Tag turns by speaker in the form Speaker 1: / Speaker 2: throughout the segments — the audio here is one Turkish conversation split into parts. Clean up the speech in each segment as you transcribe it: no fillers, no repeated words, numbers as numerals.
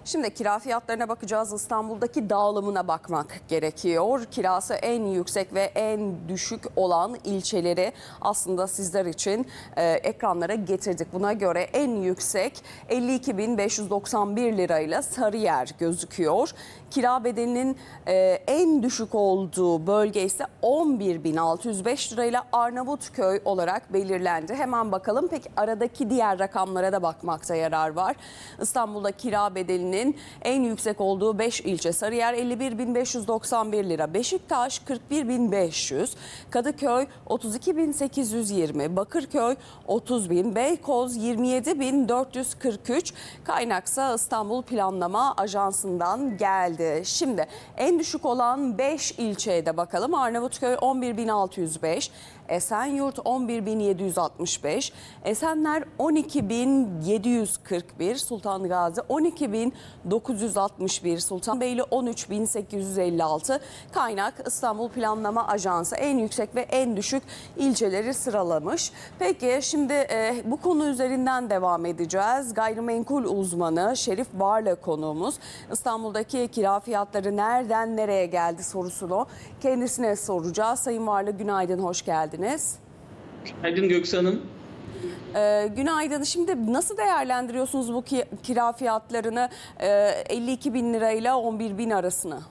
Speaker 1: Şimdi kira fiyatlarına bakacağız. İstanbul'daki dağılımına bakmak gerekiyor. Kirası en yüksek ve en düşük olan ilçeleri aslında sizler için ekranlara getirdik. Buna göre en yüksek 52.591 lirayla Sarıyer gözüküyor. Kira bedelinin en düşük olduğu bölge ise 11.605 lirayla Arnavutköy olarak belirlendi. Hemen bakalım. Peki aradaki diğer rakamlara da bakmakta yarar var. İstanbul'da kira bedelinin en yüksek olduğu 5 ilçe: Sarıyer 51.591 lira, Beşiktaş 41.500, Kadıköy 32.820, Bakırköy 30.000, Beykoz 27.443. Kaynaksa İstanbul Planlama Ajansı'ndan geldi. Şimdi en düşük olan 5 ilçeye de bakalım. Arnavutköy 11.605, Esenyurt 11.765, Esenler 12.741, Sultan Gazi 12.961, Sultanbeyli 13.856. Kaynak İstanbul Planlama Ajansı en yüksek ve en düşük ilçeleri sıralamış. Peki şimdi bu konu üzerinden devam edeceğiz. Gayrimenkul uzmanı Şerif Varlı konuğumuz. İstanbul'daki kira fiyatları nereden nereye geldi sorusunu kendisine soracağız. Sayın Varlı, günaydın, hoş geldiniz.
Speaker 2: Günaydın Göksu Hanım.
Speaker 1: Günaydın. Şimdi nasıl değerlendiriyorsunuz bu kira fiyatlarını, 52 bin lirayla 11 bin arasını?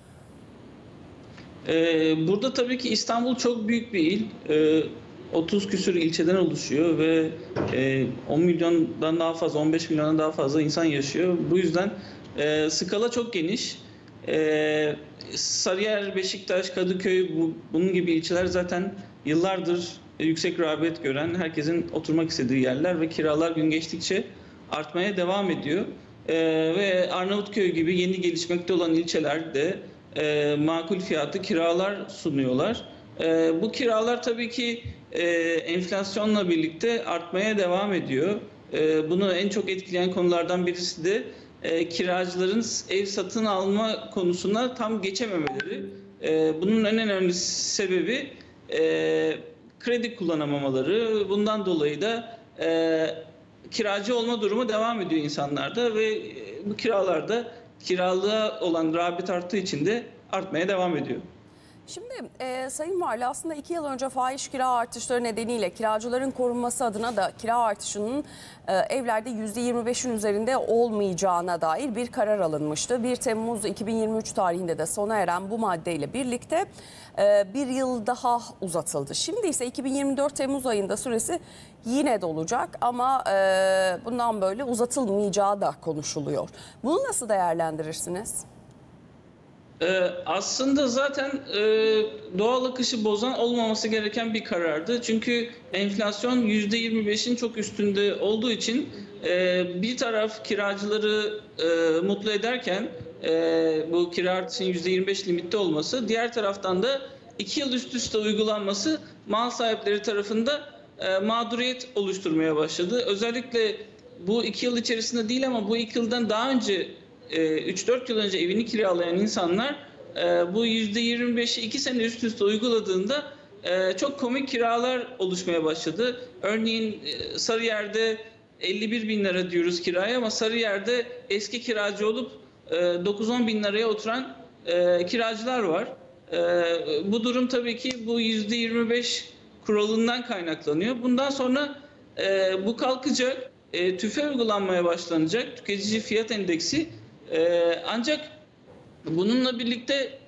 Speaker 2: Burada tabii ki İstanbul çok büyük bir il. 30 küsur ilçeden oluşuyor ve 10 milyondan daha fazla, 15 milyondan daha fazla insan yaşıyor. Bu yüzden skala çok geniş. Sarıyer, Beşiktaş, Kadıköy, bunun gibi ilçeler zaten yıllardır yüksek rağbet gören, herkesin oturmak istediği yerler ve kiralar gün geçtikçe artmaya devam ediyor. Ve Arnavutköy gibi yeni gelişmekte olan ilçeler de makul fiyatlı kiralar sunuyorlar. Bu kiralar tabii ki enflasyonla birlikte artmaya devam ediyor. Bunu en çok etkileyen konulardan birisi de kiracıların ev satın alma konusuna tam geçememeleri. Bunun en önemli sebebi kredi kullanamamaları. Bundan dolayı da kiracı olma durumu devam ediyor insanlarda ve bu kiralarda kiralığa olan rağbet arttığı için de artmaya devam ediyor.
Speaker 1: Şimdi Sayın Varlı, aslında 2 yıl önce fahiş kira artışları nedeniyle kiracıların korunması adına da kira artışının evlerde %25'in üzerinde olmayacağına dair bir karar alınmıştı. 1 Temmuz 2023 tarihinde de sona eren bu maddeyle birlikte bir yıl daha uzatıldı. Şimdi ise 2024 Temmuz ayında süresi yine dolacak ama bundan böyle uzatılmayacağı da konuşuluyor. Bunu nasıl değerlendirirsiniz?
Speaker 2: Aslında zaten doğal akışı bozan, olmaması gereken bir karardı. Çünkü enflasyon %25'in çok üstünde olduğu için bir taraf kiracıları mutlu ederken bu kira artışının %25 limitte olması, diğer taraftan da 2 yıl üst üste uygulanması mal sahipleri tarafında mağduriyet oluşturmaya başladı. Özellikle bu 2 yıl içerisinde değil ama bu 2 yıldan daha önce 3-4 yıl önce evini kiralayan insanlar bu %25'i 2 sene üst üste uyguladığında çok komik kiralar oluşmaya başladı. Örneğin Sarıyer'de 51 bin lira diyoruz kiraya ama Sarıyer'de eski kiracı olup 9-10 bin liraya oturan kiracılar var. Bu durum tabii ki bu %25 kuralından kaynaklanıyor. Bundan sonra bu kalkacak, tüfe uygulanmaya başlanacak, tüketici fiyat endeksi. Ancak bununla birlikte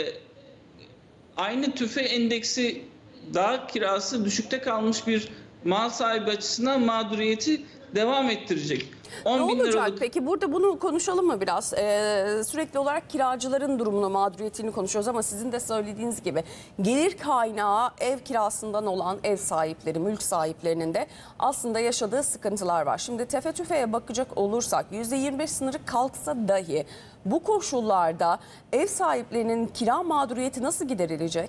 Speaker 2: aynı tüfe endeksi daha kirası düşükte kalmış bir mal sahibi açısından mağduriyeti devam ettirecek.
Speaker 1: Ne olacak peki? Burada bunu konuşalım mı biraz? Sürekli olarak kiracıların durumunu, mağduriyetini konuşuyoruz ama sizin de söylediğiniz gibi gelir kaynağı ev kirasından olan ev sahipleri, mülk sahiplerinin de aslında yaşadığı sıkıntılar var. Şimdi tefe tüfeğe bakacak olursak %25 sınırı kalksa dahi bu koşullarda ev sahiplerinin kira mağduriyeti nasıl giderilecek?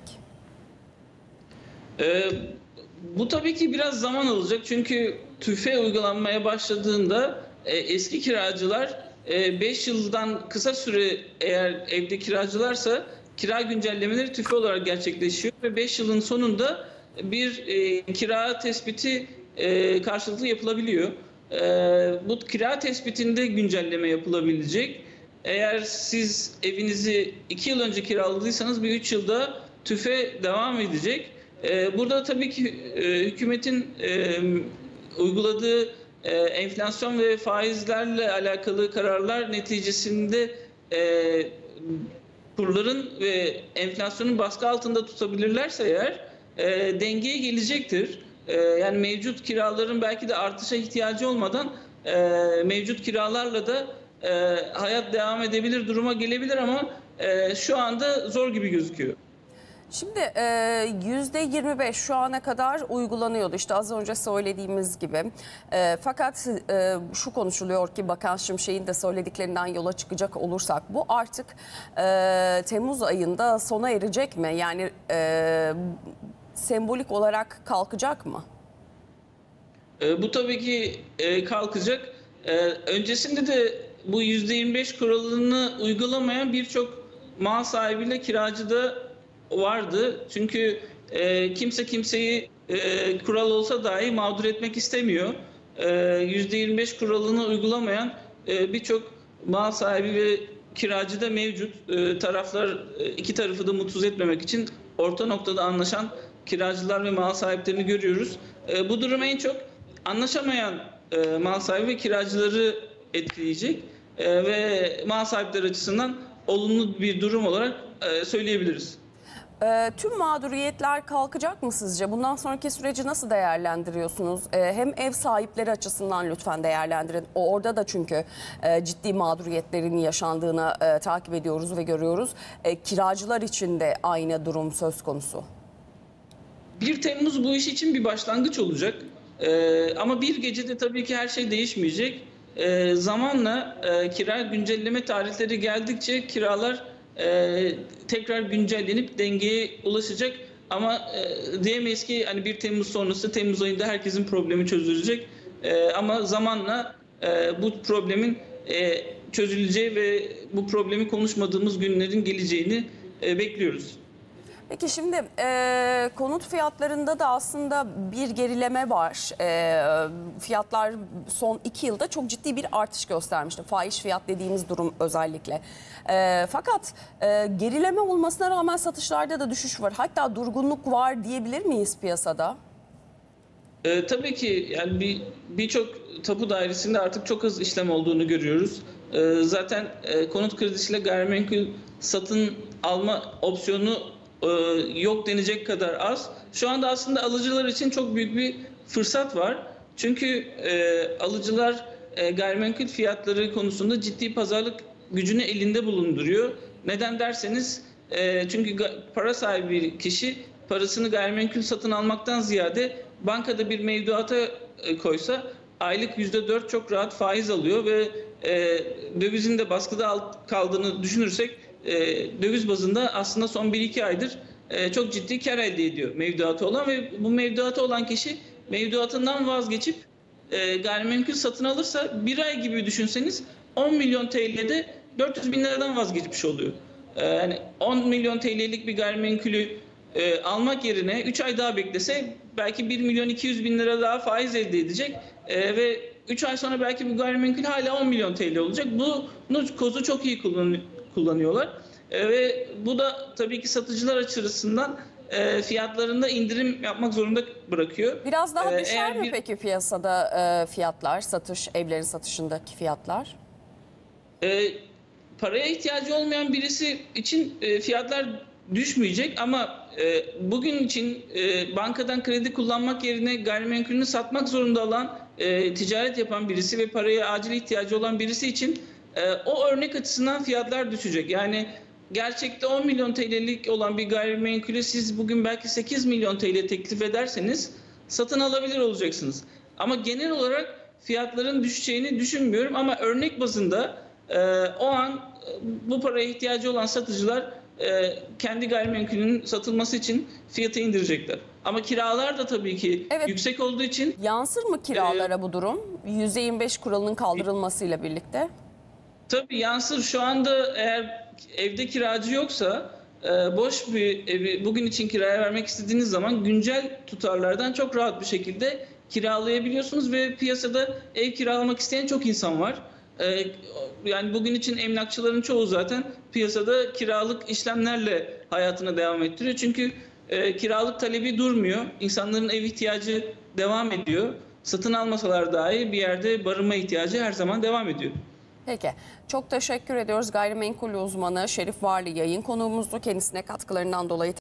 Speaker 2: Bu tabii ki biraz zaman alacak çünkü tüfe uygulanmaya başladığında eski kiracılar 5 yıldan kısa süre eğer evde kiracılarsa kira güncellemeleri tüfe olarak gerçekleşiyor ve 5 yılın sonunda bir kira tespiti karşılıklı yapılabiliyor. Bu kira tespitinde güncelleme yapılabilecek. eğer siz evinizi 2 yıl önce kiraladıysanız bir 3 yılda tüfe devam edecek. Burada tabii ki hükümetin uyguladığı enflasyon ve faizlerle alakalı kararlar neticesinde kurların ve enflasyonun baskı altında tutabilirlerse eğer dengeye gelecektir. Yani mevcut kiraların belki de artışa ihtiyacı olmadan mevcut kiralarla da hayat devam edebilir duruma gelebilir ama şu anda zor gibi gözüküyor.
Speaker 1: Şimdi %25 şu ana kadar uygulanıyordu işte az önce söylediğimiz gibi. Fakat şu konuşuluyor ki Bakan Şimşek'in de söylediklerinden yola çıkacak olursak bu artık Temmuz ayında sona erecek mi? Yani sembolik olarak kalkacak mı?
Speaker 2: Bu tabii ki kalkacak. Öncesinde de bu %25 kuralını uygulamayan birçok mal sahibiyle kiracı da vardı. Çünkü kimse kimseyi kural olsa dahi mağdur etmek istemiyor. %25 kuralını uygulamayan birçok mal sahibi ve kiracı da mevcut. Taraflar iki tarafı da mutsuz etmemek için orta noktada anlaşan kiracılar ve mal sahiplerini görüyoruz. Bu durum en çok anlaşamayan mal sahibi ve kiracıları etkileyecek ve mal sahipleri açısından olumlu bir durum olarak söyleyebiliriz.
Speaker 1: Tüm mağduriyetler kalkacak mı sizce? Bundan sonraki süreci nasıl değerlendiriyorsunuz? Hem ev sahipleri açısından lütfen değerlendirin. Orada da çünkü ciddi mağduriyetlerin yaşandığını takip ediyoruz ve görüyoruz. Kiracılar için de aynı durum söz konusu.
Speaker 2: 1 Temmuz bu iş için bir başlangıç olacak. Ama bir gecede tabii ki her şey değişmeyecek. Zamanla kira güncelleme tarihleri geldikçe kiralar tekrar güncellenip dengeye ulaşacak. Ama diyemeyiz ki hani 1 Temmuz sonrası Temmuz ayında herkesin problemi çözülecek. Ama zamanla bu problemin çözüleceği ve bu problemi konuşmadığımız günlerin geleceğini bekliyoruz.
Speaker 1: Peki şimdi konut fiyatlarında da aslında bir gerileme var. Fiyatlar son 2 yılda çok ciddi bir artış göstermişti. Fahiş fiyat dediğimiz durum özellikle. Fakat gerileme olmasına rağmen satışlarda da düşüş var. Hatta durgunluk var diyebilir miyiz piyasada?
Speaker 2: Tabii ki yani birçok tapu dairesinde artık çok az işlem olduğunu görüyoruz. Zaten konut kredisiyle gayrimenkul satın alma opsiyonu yok denecek kadar az. Şu anda aslında alıcılar için çok büyük bir fırsat var. Çünkü alıcılar gayrimenkul fiyatları konusunda ciddi pazarlık gücünü elinde bulunduruyor. Neden derseniz çünkü para sahibi kişi parasını gayrimenkul satın almaktan ziyade bankada bir mevduata koysa aylık %4 çok rahat faiz alıyor ve dövizin de baskıda kaldığını düşünürsek döviz bazında aslında son 1-2 aydır çok ciddi kar elde ediyor mevduatı olan ve bu mevduatı olan kişi mevduatından vazgeçip gayrimenkul satın alırsa bir ay gibi düşünseniz 10 milyon TL'de 400 bin liradan vazgeçmiş oluyor. Yani 10 milyon TL'lik bir gayrimenkulü almak yerine 3 ay daha beklese belki 1 milyon 200 bin lira daha faiz elde edecek ve 3 ay sonra belki bu gayrimenkul hala 10 milyon TL olacak. Bunu kozu çok iyi kullanıyorlar. Ve bu da tabii ki satıcılar açısından fiyatlarında indirim yapmak zorunda bırakıyor.
Speaker 1: Biraz daha düşer mi peki piyasada fiyatlar, evlerin satışındaki fiyatlar?
Speaker 2: Paraya ihtiyacı olmayan birisi için fiyatlar düşmeyecek ama bugün için bankadan kredi kullanmak yerine gayrimenkulünü satmak zorunda olan ticaret yapan birisi ve paraya acil ihtiyacı olan birisi için o örnek açısından fiyatlar düşecek. Yani gerçekte 10 milyon TL'lik olan bir gayrimenkulü siz bugün belki 8 milyon TL teklif ederseniz satın alabilir olacaksınız. Ama genel olarak fiyatların düşeceğini düşünmüyorum ama örnek bazında o an bu paraya ihtiyacı olan satıcılar kendi gayrimenkulünün satılması için fiyatı indirecekler. Ama kiralar da tabii ki yüksek olduğu için...
Speaker 1: Yansır mı kiralara bu durum? %25 kuralının kaldırılmasıyla birlikte.
Speaker 2: Tabii yansır. Şu anda eğer evde kiracı yoksa boş bir evi bugün için kiraya vermek istediğiniz zaman güncel tutarlardan çok rahat bir şekilde kiralayabiliyorsunuz ve piyasada ev kiralamak isteyen çok insan var. Yani bugün için emlakçıların çoğu zaten piyasada kiralık işlemlerle hayatına devam ettiriyor. Çünkü kiralık talebi durmuyor. İnsanların ev ihtiyacı devam ediyor. Satın almasalar dahi bir yerde barınma ihtiyacı her zaman devam ediyor.
Speaker 1: Peki, çok teşekkür ediyoruz. Gayrimenkul uzmanı Şerif Varlı yayın konuğumuzdu. Kendisine katkılarından dolayı